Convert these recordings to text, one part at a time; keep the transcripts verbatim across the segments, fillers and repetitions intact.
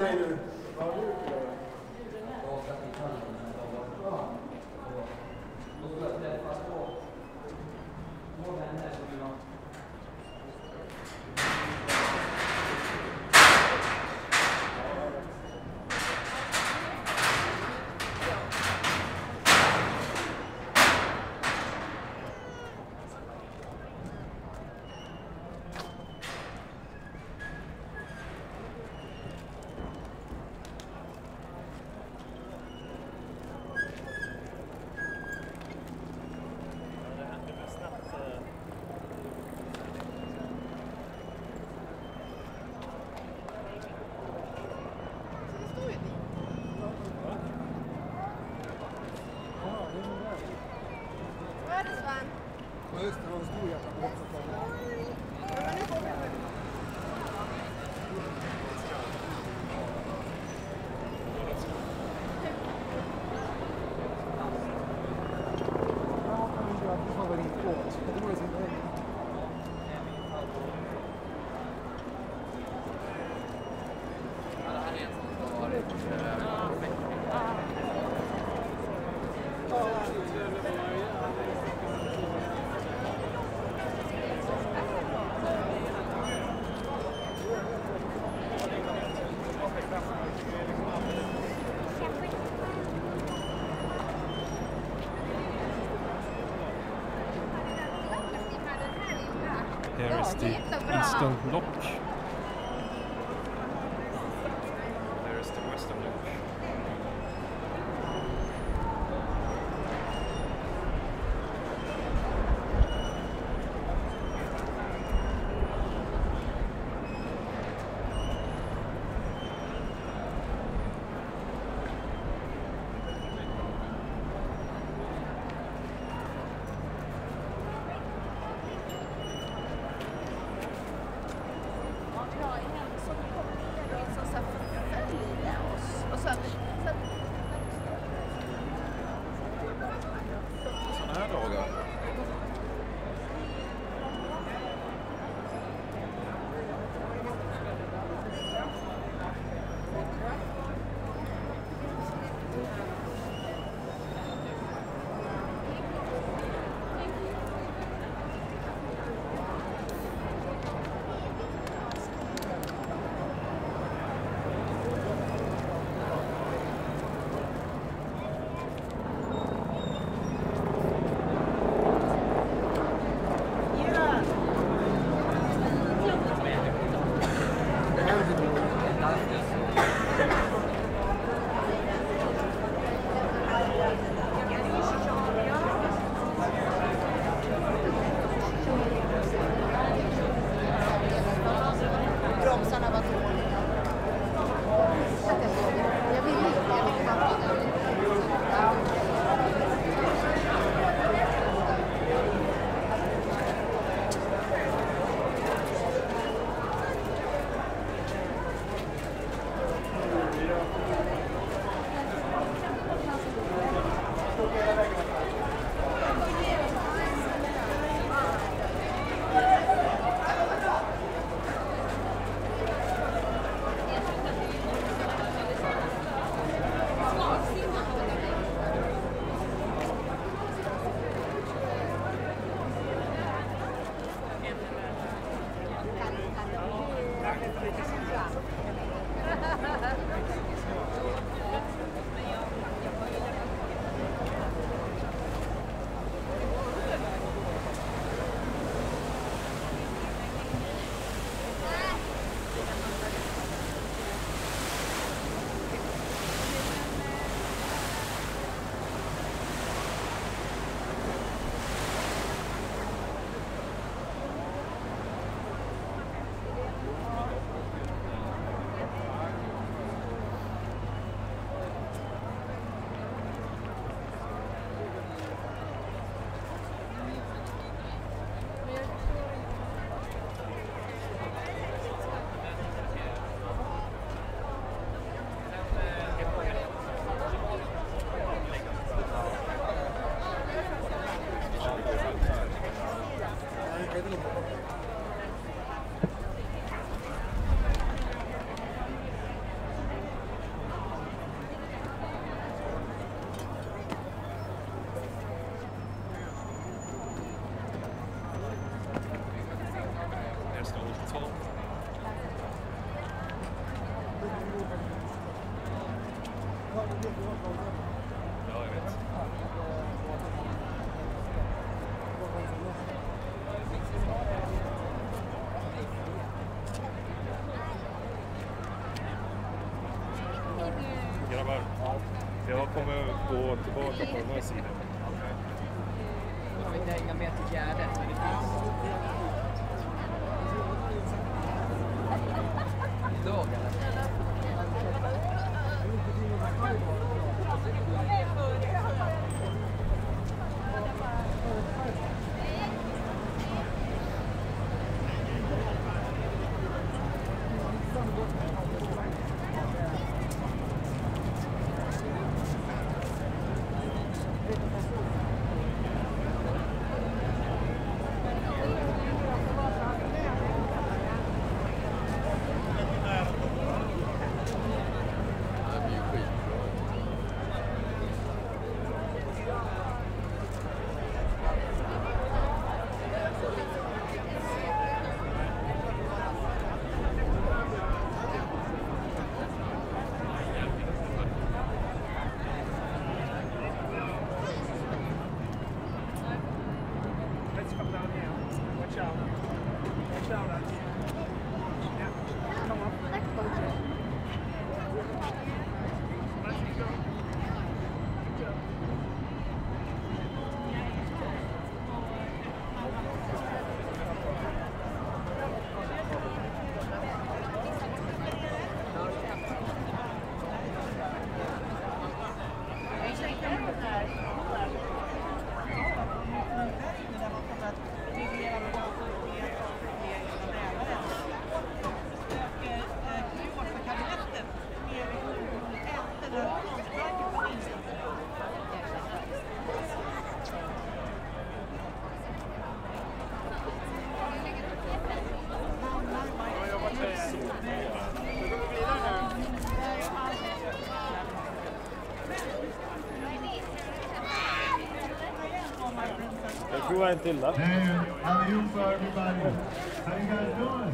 dig nu. Ja, just det, det var en stor jävla båt som kom. Ja, men nu får vi. Ja, kan vi göra en favoritbåt. Det var ju sin väg. Ja, det här är en som har varit perfekt. Here is the Eastern Lock. There is the Western Lock. Och sen Ja, jag vet. Grabbar, jag kommer gå tillbaka på den här sidan. Jag vill hänga med till Gärdet. Men det finns... Idag eller? Jag tror en till där. Hey, allihopa everybody. How you guys doing?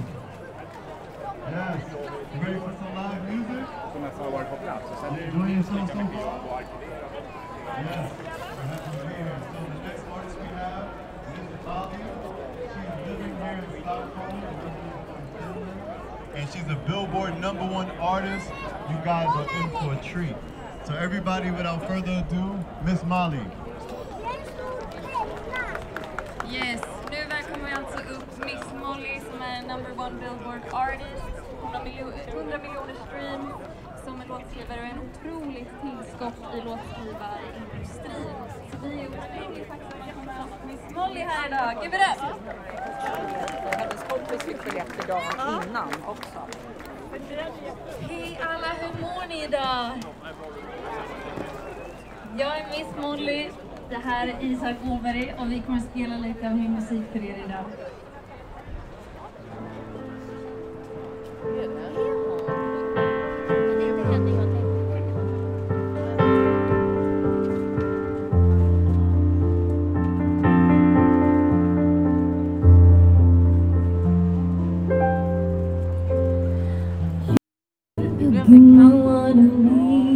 Yes. You ready for some live music? Som nästan har varit på plats. Och sen är det Enjoying minst some lika so mycket far? jobb att arkivera. Yes. I'm happy to be here. So the next artist we have is Bobby. She's living here in Stockholm. And she's a Billboard number one artist. You guys are in for a treat. So everybody, without further ado, Miss Molly. Yes, nu välkomnar vi alltså upp Miss Molly som är number one Billboard artist. hundra miljoner stream som en låtskrivare och en otroligt tillskott i låtskrivarindustrin. Så vi är otroligt tacksamma att komma fram med Miss Molly här idag. Give it up! Hennes kompis fick biljett dagen innan också. Hej alla, hur mår ni idag? Jag är Miss Molly. Det här är Isak Åberg och vi kommer att spela lite av min musik för er idag. I wanna be